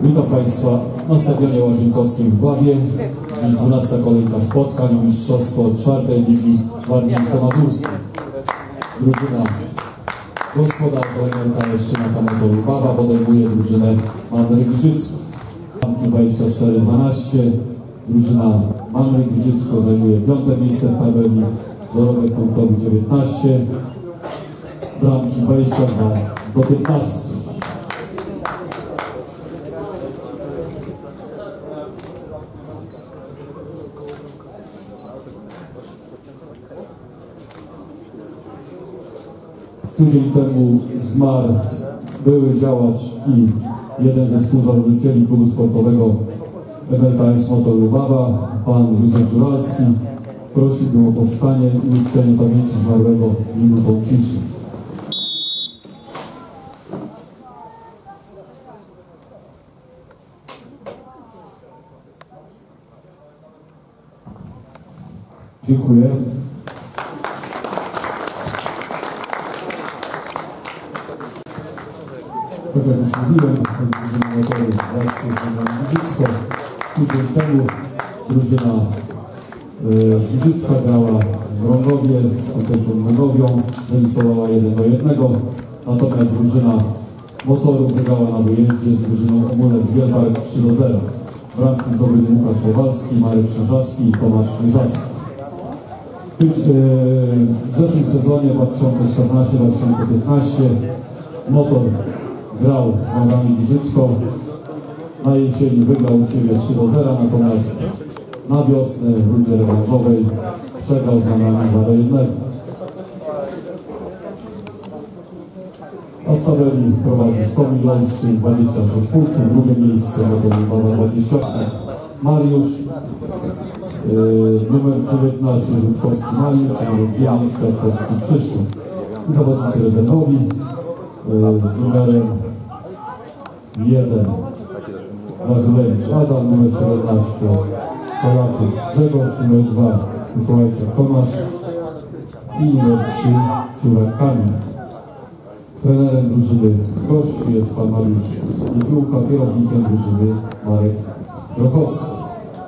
Witam Państwa na stadionie Łazienkowskim w Ławie. Dziś 12. kolejka spotkań o mistrzostwo 4. Ligi Warmińsko-Mazurskiej. Drużyna gospodarza MKS Szynaka Motor Lubawa podejmuje drużynę Manry Giżycko. Bramki 24-12. Drużyna Manry Giżycko zajmuje 5. miejsce w tabeli. Dorobek punktowy 19. Bramki 22-15. Tydzień temu zmarł były działacz i jeden ze współzałożycieli klubu sportowego MKS Motor Lubawa, pan Józef Żuralski. Prosiłbym o powstanie i uczczenie pamięci zmarłego minutą ciszy. Dziękuję. Tak jak już mówiłem, drużyna motoru Giżycko. Tydzień temu drużyna z Giżycka grała w Rągowie z Koteczą Męgowią, remisowała 1-1. Natomiast drużyna motoru wygrała na wyjeździe z drużyną Omulet Wielbark 3-0. Bramki zdobyli Łukasz Kowalski, Marek Szerzawski i Tomasz Mierzawski. W zeszłym sezonie 2014-2015 motor grał z Nogami Giżycko. Na jesieni wygrał u siebie 3-0, natomiast na wiosnę w rundzie rewanżowej przegrał z Nogami 2-1. A w tabeli prowadzi 100 milionów, czyli 26 punktów. Drugie miejsce motor Lubawa 20. Mariusz, numer 19 Rutkowski Mariusz, numer 9 Kwiatkowski Krzysztof. I zawodnicy rezerwowi z numerem 1 Razulewicz Adam, numer 17 Polaczek Grzegorz, numer 2 Mikołajczak Tomasz i numer 3 Czurek Kamil. Trenerem drużyny gości jest pan Mariusz Nikiłka, kierownikiem drużyny Marek Rokowski.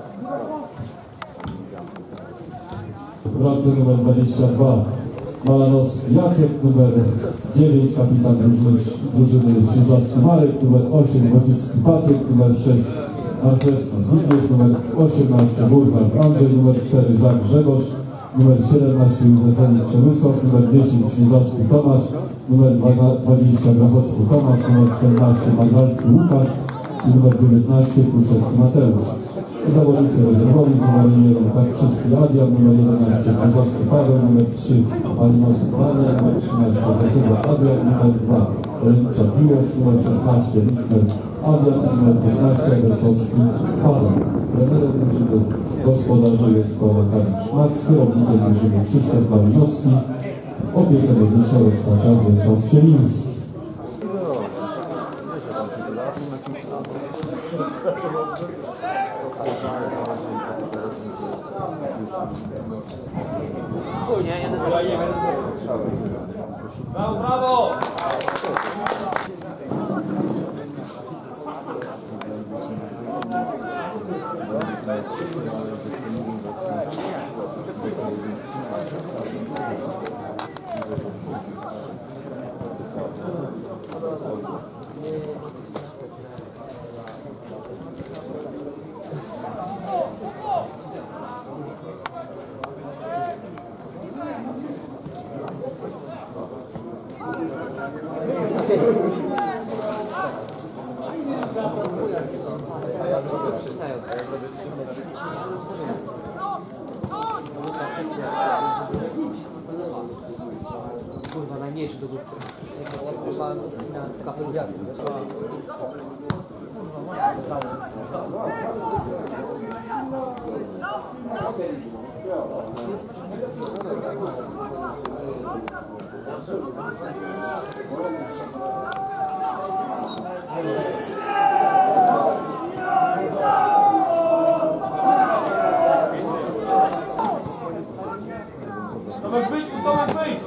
W bramce numer 22 Malanowski Jacek, numer 9 kapitan drużyny Szyżawski Marek, numer 8 Wodnicki Patryk, numer 6 Markowski Zbigniew, numer 18 Burkhardt Andrzej, numer 4 Żak Grzegorz, numer 17 Józef Przemysław, numer 10 Śnieżowski Tomasz, numer 20 Grachowski Tomasz, numer 14 Magalski Łukasz i numer 19 Kruszewski Mateusz. Zawodnicy rezerwowi z numerem 1 Kawczycki Adrian, numer 11 Czerwowski Paweł, numer 3 Malinowski Daniel, numer 13 Zasyga Adrian, numer 2 Ręczak Miłosz, numer 16 Lichner Adrian, numer 15 Berkowski Paweł. Trenerem drużyny gospodarzy jest Paweł Szmat, kierownikiem drużyny Krzysztof Malinowski, opiekę medyczną roztacza Wiesław Siemiński. Brawo, brawo! Kurwa, najmniejszy do góry. W kapelu wiatru. Tomek, wyjdź, Tomek, wyjdź!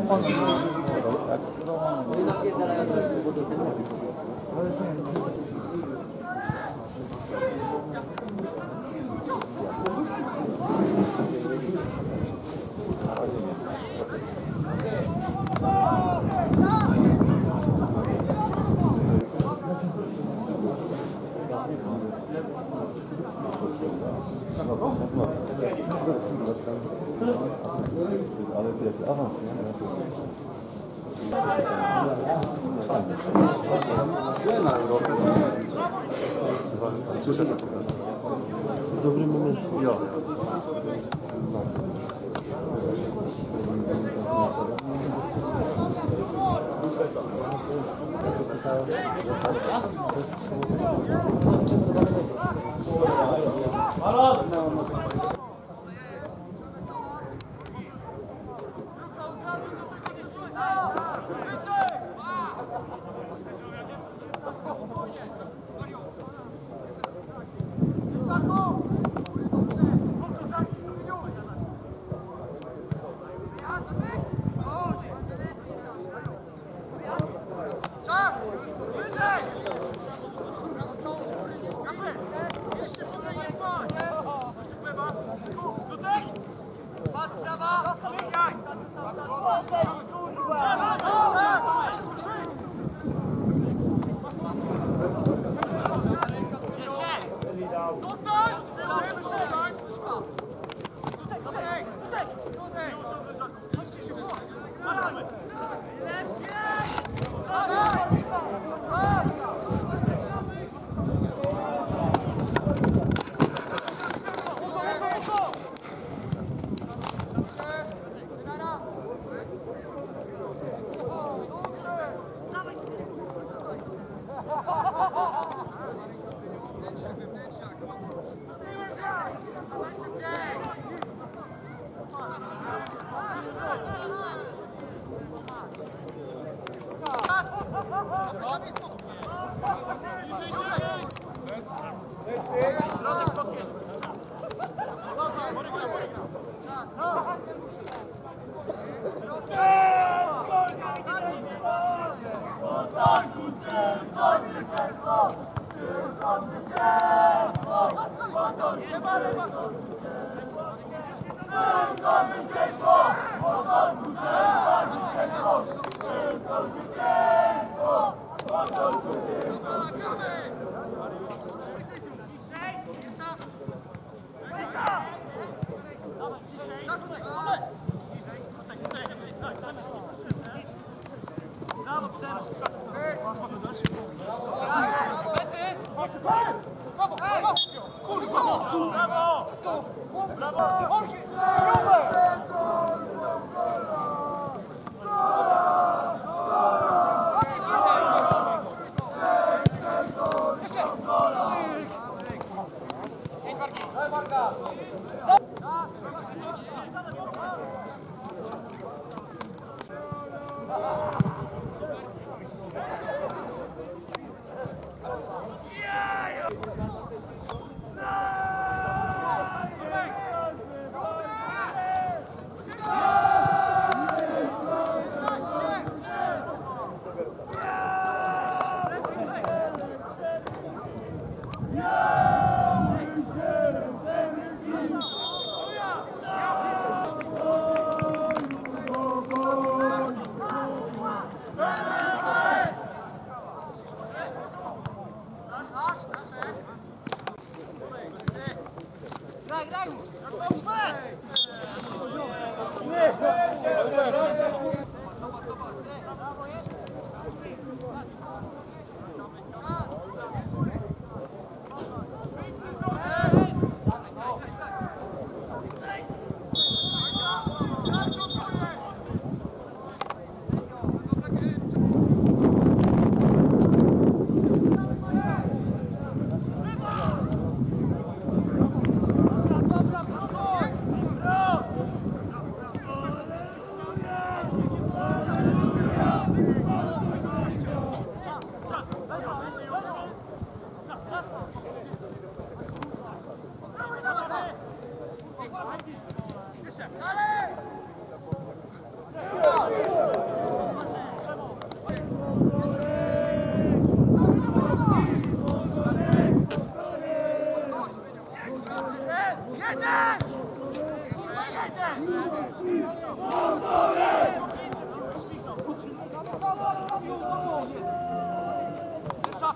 No i napierdalają do wody. Ale wiesz, awans, nie? Nie na Europę. W dobrym momencie. Ja.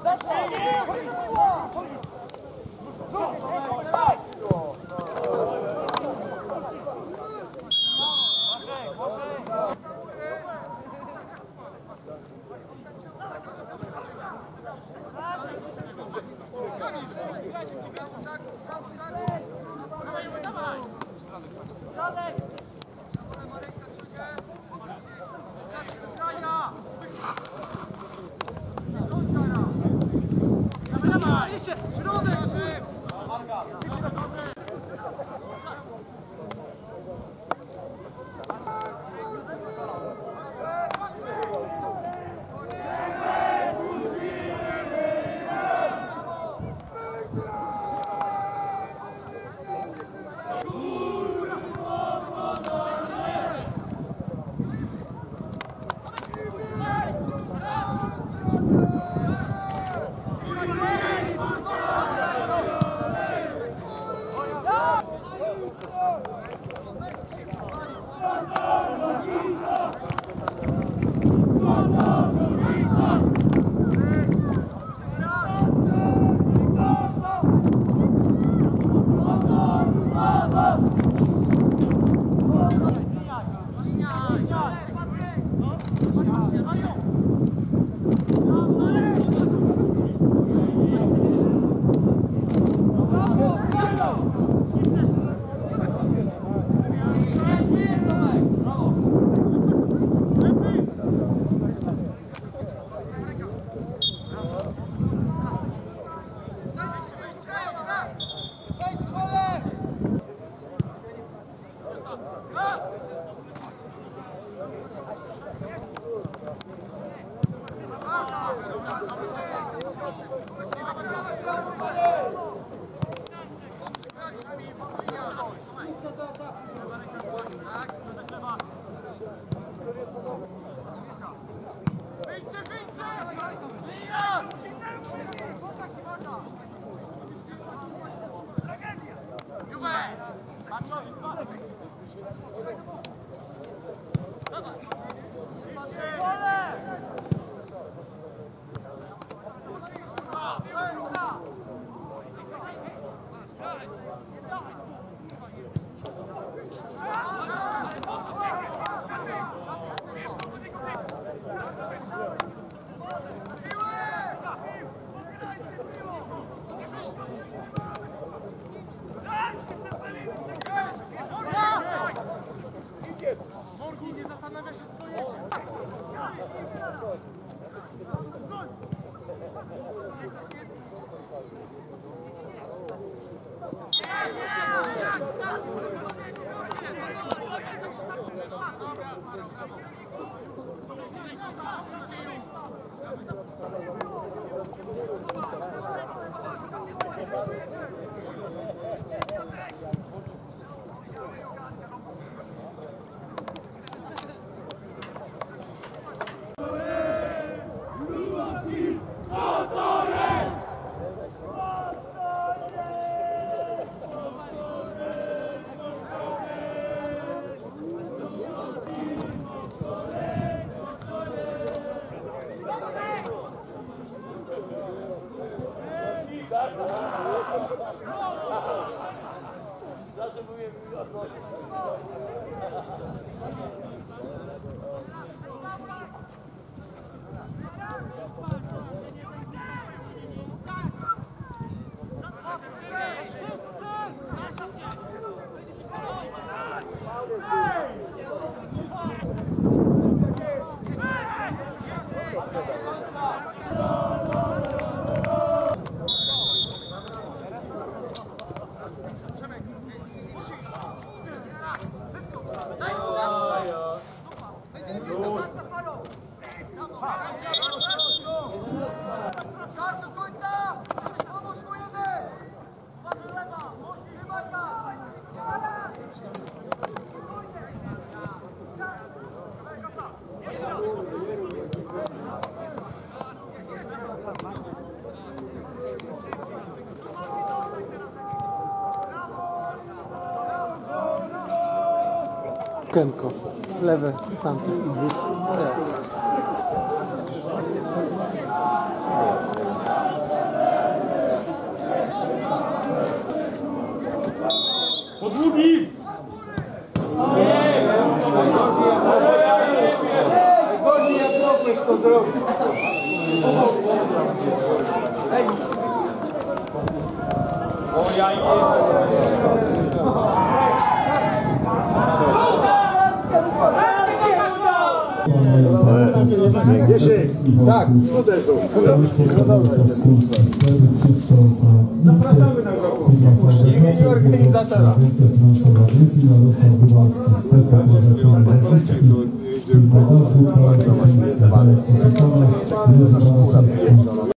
Okienko, lewe, tamte i dwóch. Po długim! Najgorzej jak mogłeś to zrobić. O ja Tak, uderzą. Zapraszamy na grobu. Imieniu organizatora. Finansowa Gryfina, Rybacki, sklep organizacyjny Wojcicki, firma Nazwu, Prawo Czyńskie, Jerzy Banaszewski.